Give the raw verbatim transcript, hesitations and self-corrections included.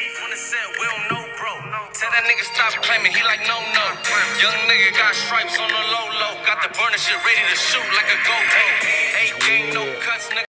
beef on the set, we don't know, bro. Tell that nigga stop claiming, he like, no, no. Young nigga got stripes on the low, low. Got the burner shit ready to shoot like a GoPro. Ain't gang, no cuts, nigga.